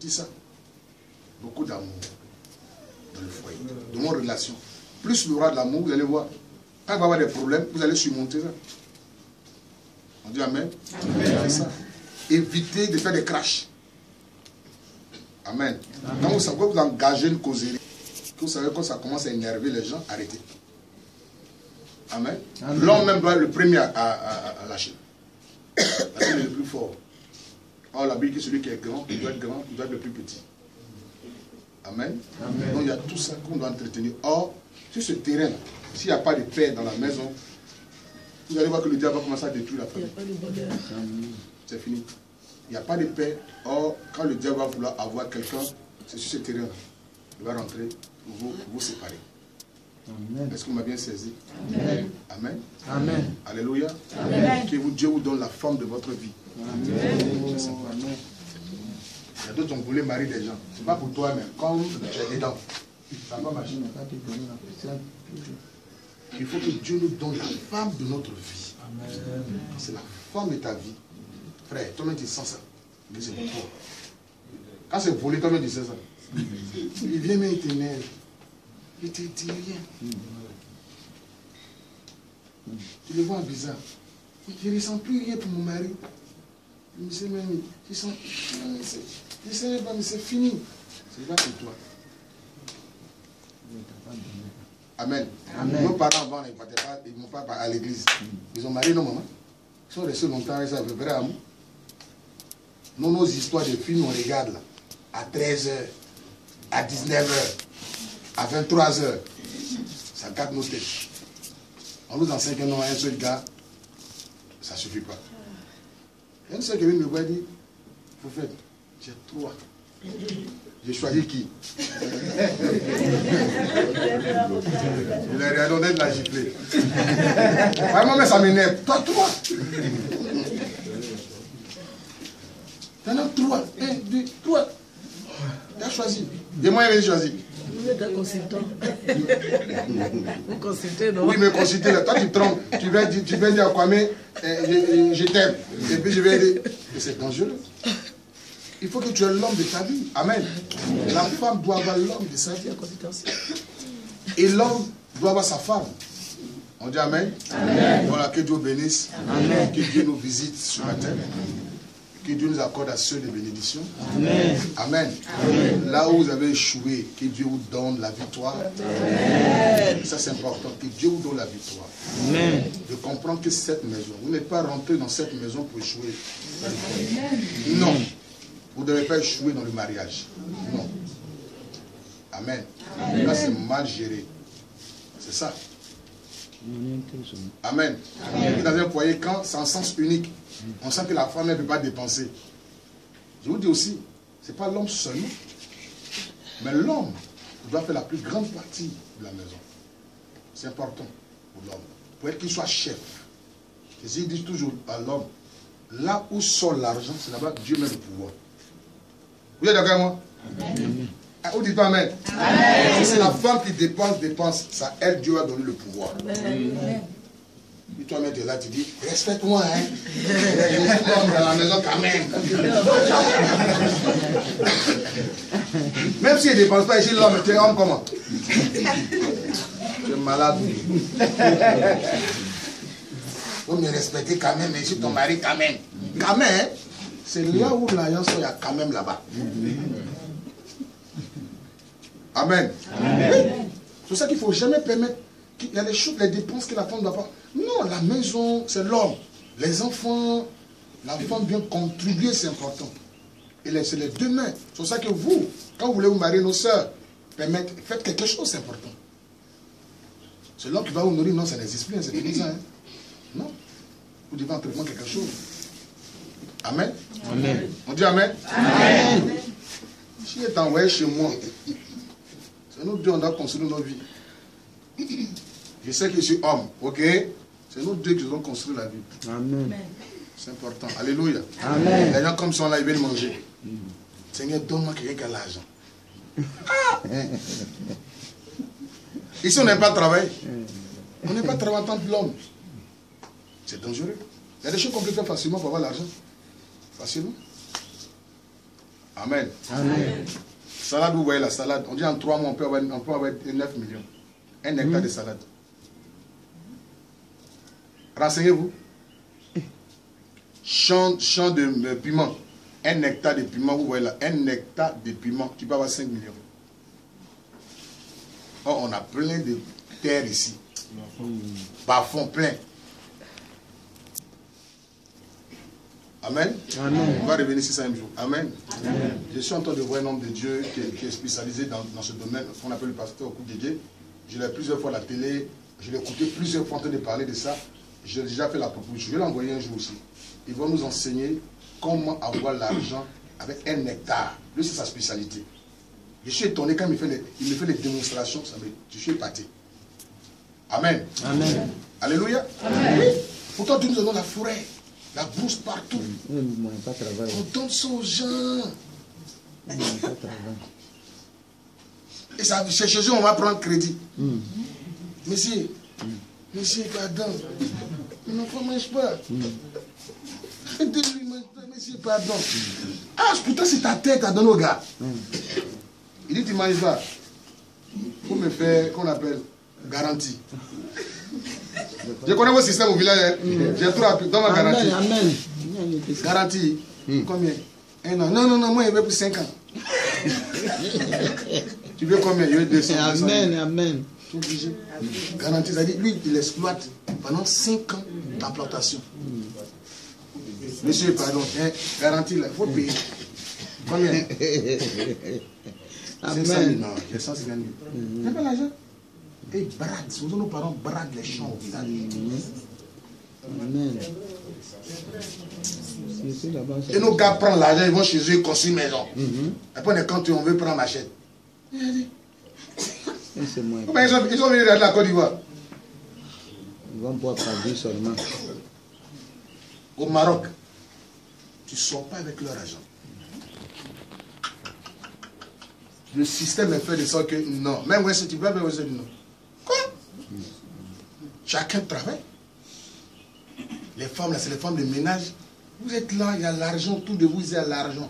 Dis ça. Beaucoup d'amour dans le foyer, dans vos relations. Plus il y aura de l'amour, vous allez voir. Quand il va y avoir des problèmes, vous allez surmonter ça. On dit Amen. Amen. Ça. Évitez de faire des crashs. Amen. Quand vous savez que vous engagez une causerie, que vous savez quand ça commence à énerver les gens, arrêtez. Amen. L'homme même doit être le premier à lâcher. La Bible est le plus fort. Or, la Bible dit que celui qui est grand, il doit être grand, il doit être le plus petit. Amen. Amen. Donc il y a tout ça qu'on doit entretenir. Or, sur ce terrain, s'il n'y a pas de paix dans la maison, vous allez voir que le diable va commencer à détruire la famille. C'est fini. Il n'y a pas de paix. Or, quand le diable va vouloir avoir quelqu'un, c'est sur ce terrain. Il va rentrer pour vous séparer. Est-ce que vous m'avez bien saisi? Amen. Amen. Amen. Alléluia. Amen. Que Dieu vous donne la forme de votre vie. Amen. Il y a d'autres qui ont voulu marier des gens. Ce n'est pas pour toi, mais comme j'ai des dents. Ça va marcher. Il faut que Dieu nous donne la femme de notre vie. C'est la femme de ta vie. Frère, toi-même tu sens ça. Mais c'est pour toi. Quand c'est volé, toi-même tu sais ça. Il vient mais il t'énerve. Il ne te dit rien. Tu le vois bizarre. Je ne ressens plus rien pour mon mari. Je me dis même, je sens. Je sais pas, mais c'est fini. C'est pas pour toi. Amen. Amen. Nos parents avant, ils ne vont pas à l'église. Ils ont marié nos mamans. Ils sont restés longtemps et ça fait vrai amour. Nous, nos histoires de films, on regarde là. À 13h, à 19h, à 23h. Ça gâte nos têtes. On nous enseigne que non, un seul gars, ça ne suffit pas. Il y a un seul qui vient me voir et dit, vous faites, j'ai 3. J'ai choisi qui? Il a regardé de la gifler. Vraiment, mais ça m'énerve. Toi, 3. T'en as 3. 1, 2, 3. Tu as choisi. Et moi, il avait choisi. Vous êtes un consultant. Vous consultez, non? Oui, mais consultez là. Toi, tu trompes. Tu viens dire à Kwame, je t'aime. Et puis je vais dire, mais c'est dangereux. Il faut que tu aies l'homme de ta vie. Amen. La femme doit avoir l'homme de sa vie. Et l'homme doit avoir sa femme. On dit Amen. Amen. Voilà, que Dieu bénisse. Amen. Que Dieu nous visite sur la terre. Que Dieu nous accorde à ceux de bénédiction. Amen. Amen. Amen. Là où vous avez échoué, que Dieu vous donne la victoire. Amen. Ça c'est important, que Dieu vous donne la victoire. Amen. De comprendre que cette maison, vous n'êtes pas rentré dans cette maison pour échouer. Amen. Non. Vous ne devez pas échouer dans le mariage. Non. Amen. Amen. Là c'est mal géré. C'est ça. Amen. Amen. Dans un foyer, quand c'est en sens unique, on sent que la femme ne peut pas dépenser. Je vous dis aussi, ce n'est pas l'homme seulement, mais l'homme doit faire la plus grande partie de la maison. C'est important pour l'homme. Pour être qu'il soit chef. Et je dis toujours à l'homme, là où sort l'argent, c'est là-bas que Dieu met le pouvoir. Vous êtes d'accord avec moi? Amen. Vous dites pas Amen. Amen. C'est la femme qui dépense, ça aide Dieu à donner le pouvoir. Amen. Et toi-même, tu es là, tu dis, respecte-moi, hein. Je suis l'homme dans la maison quand même. Même s'il ne dépense pas ici, l'homme, tu es homme comment? Tu es malade. Vous me respectez quand même, mais je suis ton mari quand même. Quand même, c'est là où l'alliance, il y a quand même là-bas. Amen. Amen. C'est pour ça qu'il ne faut jamais permettre qu'il y a des choses, les dépenses que la femme doit faire. Non, la maison, c'est l'homme. Les enfants, la femme vient contribuer, c'est important. Et c'est les deux mains. C'est pour ça que vous, quand vous voulez vous marier nos soeurs, faites quelque chose, c'est important. C'est l'homme qui va vous nourrir, non, ça n'existe plus, c'est fini ça. Hein? Non. Vous devez entreprendre quelque chose. Amen. Amen. On dit Amen. Amen. Si vous êtes envoyé chez moi, c'est nous deux, on doit construire nos vies. Je sais que je suis homme, ok? C'est nous deux qui allons construire la vie. Amen. C'est important. Alléluia. Amen. Les gens comme sont là, ils viennent manger. Seigneur, donne-moi quelqu'un qui a l'argent. Ah! Ici, on n'aime pas travailler. On n'aime pas travailler en tant que l'homme. C'est dangereux. Il y a des choses qu'on peut faire facilement pour avoir l'argent. Facilement. Amen. Amen. Salade, vous voyez la salade. On dit en 3 mois, on peut avoir 9 millions. Un hectare de salade. Renseignez-vous. Champ de piment. Un hectare de piment, vous voyez là. Un hectare de piment, tu peux avoir 5 millions. Or, on a plein de terres ici. Bas-fond plein. Amen. Amen. On va revenir sur ça un jour. Amen. Amen. Je suis en train de voir un homme de Dieu qui est spécialisé dans ce domaine, ce qu'on appelle le pasteur au coup de Dieu. Je l'ai plusieurs fois à la télé, je l'ai écouté plusieurs fois en train de parler de ça. J'ai déjà fait la proposition. Je vais l'envoyer un jour aussi. Il va nous enseigner comment avoir l'argent avec un hectare. Lui, c'est sa spécialité. Je suis étonné quand il me fait les démonstrations, je suis épaté. Amen. Amen. Alléluia. Amen. Oui. Pourtant, Dieu nous donne la forêt, la brousse partout. On donne ça aux gens. Et ça, chez eux, on va prendre crédit. Monsieur, monsieur, pardon. Mon enfant ne mange pas. Monsieur, pardon. Ah, pourtant, c'est ta tête à donner au gars. Il dit, tu ne manges pas. Pour me faire, qu'on appelle, garantie. Je connais vos systèmes au village. J'ai tout appris dans ma garantie. Amen. Garantie. Combien? 1 an. Non, moi, il veut pour 5 ans. Tu veux combien? Il veut 200. Amen, amen. Garantie, ça dit, lui, il exploite pendant 5 ans la plantation. Monsieur, pardon, garantie, il faut payer. Combien? 500 000. Non, j'ai 150 000. Il n'y a pas l'argent. Et brade, souvent nos parents bradent les champs au village. Amen. Et nos gars prennent l'argent, ils vont chez eux, ils construisent une maison. Après, quand on veut prendre machette. Ils ont venu de la Côte d'Ivoire. Ils vont pouvoir produire seulement. Au Maroc, tu ne sors pas avec leur argent. Le système est fait de sorte que non. Même si tu veux, non. Quoi? Chacun travaille. Les femmes, là, c'est les femmes de ménage. Vous êtes là, il y a l'argent, tout de vous, il y a l'argent.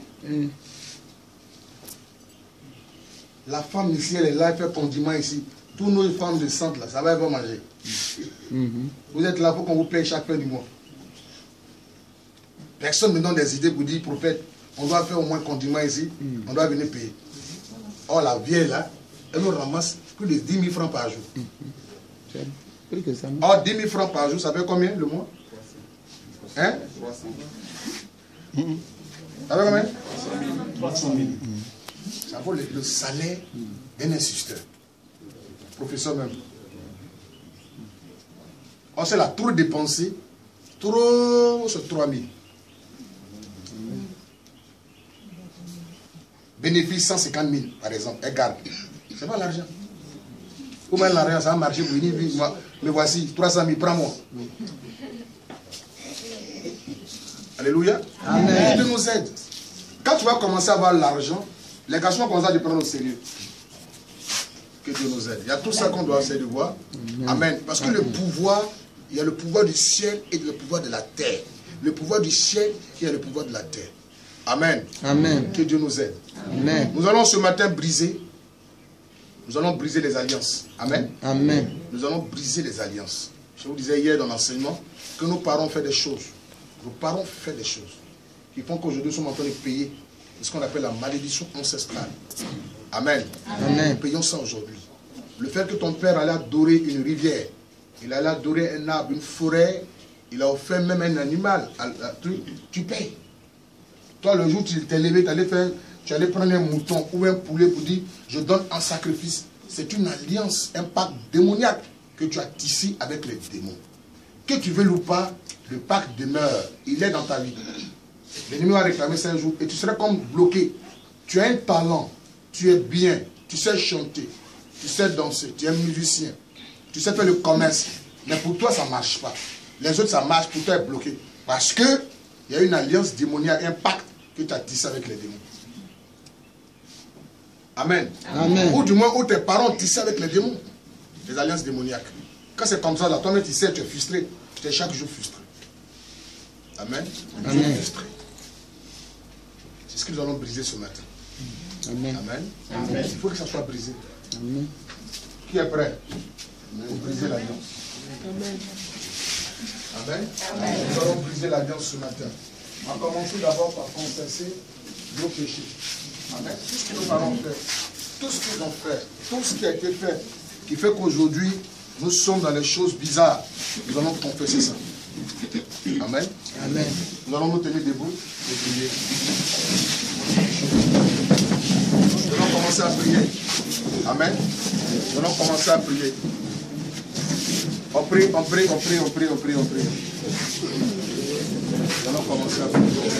La femme ici, elle est là, elle fait condiment ici. Toutes nos femmes de centre, là, ça va, elles vont manger. Vous êtes là, il faut qu'on vous paye chaque fin du mois. Personne ne me donne des idées pour dire, prophète, on doit faire au moins condiment ici, on doit venir payer. Or, la vieille là, elle nous ramasse plus de 10 000 francs par jour. Or, 10 000 francs par jour, ça fait combien le mois? Hein? 300 000. Ça fait combien? 300 000. Ça vaut le salaire d'un instituteur. Professeur même. Or, c'est la trop dépensée. Trop, c'est 3 000. Bénéfice 150 000, par exemple, elle garde. C'est pas l'argent. Comment l'argent, ça a marché pour une vie. Mais voici, 300 000, prends-moi. Alléluia. Amen. Dieu nous aide. Quand tu vas commencer à avoir l'argent, les garçons commencent à te prendre au sérieux. Que Dieu nous aide. Il y a tout ça qu'on doit essayer de voir. Amen. Parce que le pouvoir, il y a le pouvoir du ciel et le pouvoir de la terre. Le pouvoir du ciel, il y a le pouvoir de la terre. Amen. Amen. Que Dieu nous aide. Amen. Nous allons ce matin briser. Nous allons briser les alliances. Amen. Amen. Nous allons briser les alliances. Je vous disais hier dans l'enseignement que nos parents font des choses. Nos parents font des choses qui font qu'aujourd'hui nous sommes en train de payer ce qu'on appelle la malédiction ancestrale. Amen. Amen. Nous payons ça aujourd'hui. Le fait que ton père allait adorer une rivière, il allait adorer un arbre, une forêt, il a offert même un animal, tu payes. Toi, le jour où tu t'es levé, tu allais prendre un mouton ou un poulet pour dire, je donne un sacrifice. C'est une alliance, un pacte démoniaque que tu as tissé avec les démons. Que tu veux ou pas, le pacte demeure. Il est dans ta vie. L'ennemi va réclamer ça un jour et tu seras comme bloqué. Tu as un talent, tu es bien, tu sais chanter, tu sais danser, tu es musicien, tu sais faire le commerce. Mais pour toi, ça ne marche pas. Les autres, ça marche, pour toi, tu es bloqué. Parce qu'il y a une alliance démoniaque, un pacte que tu as tissé avec les démons. Amen. Amen. Ou du moins, où tes parents ont tissé avec les démons. Les alliances démoniaques. Quand c'est comme ça, là, toi-même, tu sais, tu es frustré. Tu es chaque jour frustré. Amen. Amen. Frustré. C'est ce que nous allons briser ce matin. Amen. Amen. Amen. Il faut que ça soit brisé. Amen. Qui est prêt pour briser l'alliance? Amen. Amen. Nous allons briser l'alliance ce matin. On va commencer d'abord par confesser nos péchés. Amen. Tout ce que nous allons faire, tout ce qu'ils ont fait, tout ce qui a été fait, qui fait qu'aujourd'hui, nous sommes dans les choses bizarres. Nous allons confesser ça. Amen. Amen. Nous allons nous tenir debout et prier. Nous allons commencer à prier. Amen. Nous allons commencer à prier. On prie, on prie, on prie, on prie, on prie, on prie. Nous allons commencer à prier.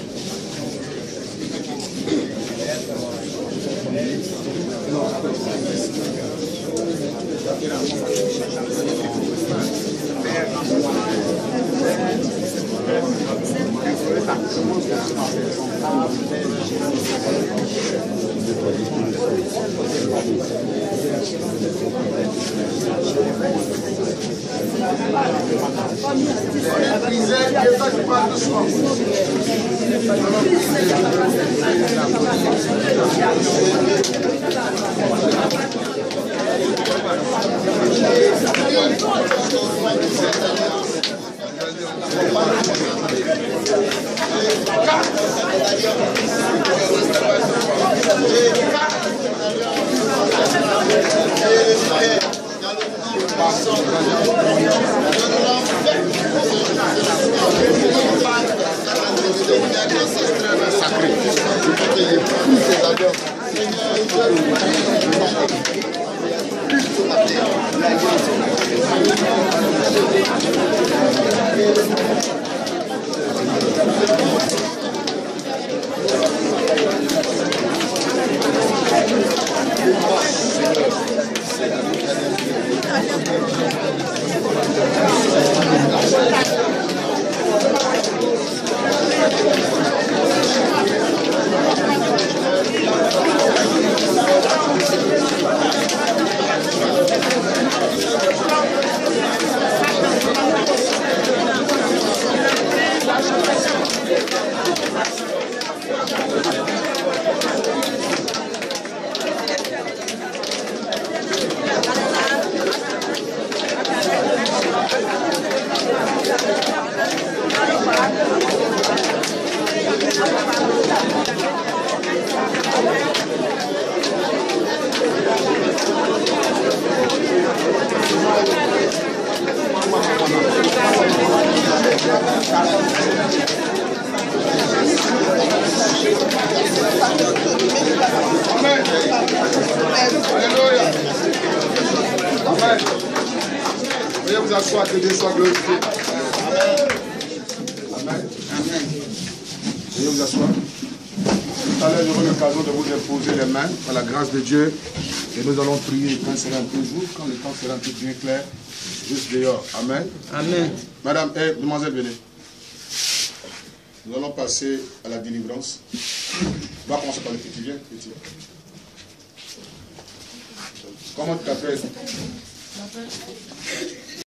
Que Dieu soit glorifié. Amen. Amen. Veuillez vous asseoir. Tout à l'heure, j'aurai l'occasion de vous imposer les mains par la grâce de Dieu. Et nous allons prier quand sera un peu jour, quand le temps sera un peu bien clair, juste dehors. Amen. Amen. Madame, demoiselle, venez. Nous allons passer à la délivrance. On va commencer par le petit. Viens, petit. Comment tu t'appelles?